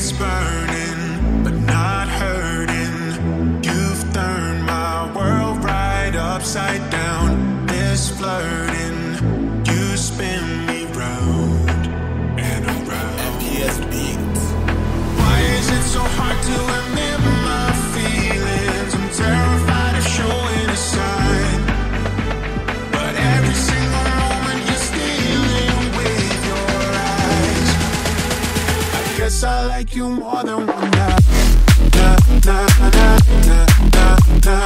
it's burning, but not hurting. You've turned my world right upside down. This flirting, you spin me round and around. MPS beats. Why is it so hard to admit my feelings? I'm terrified of showing a sign, but every single moment you're stealing with your eyes. I guess I like you more than one night. Na na na na na na na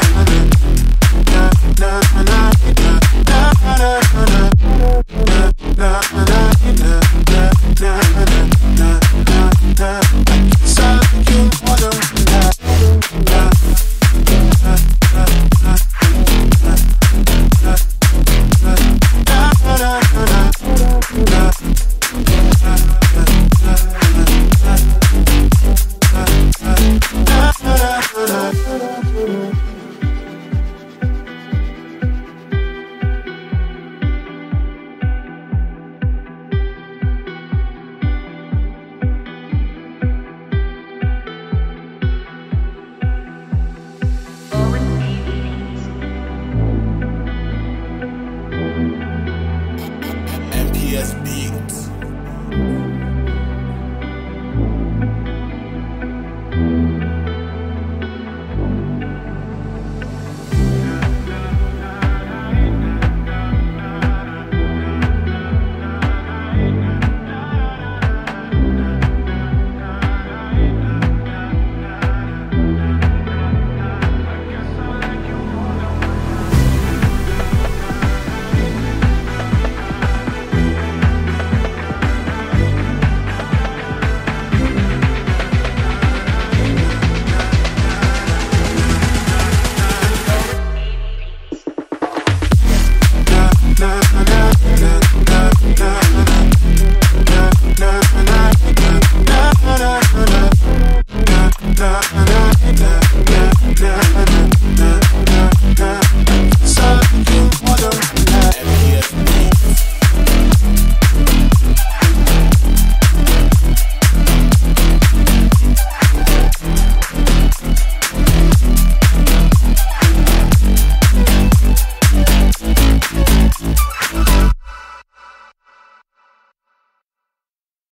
na na na na na na na na.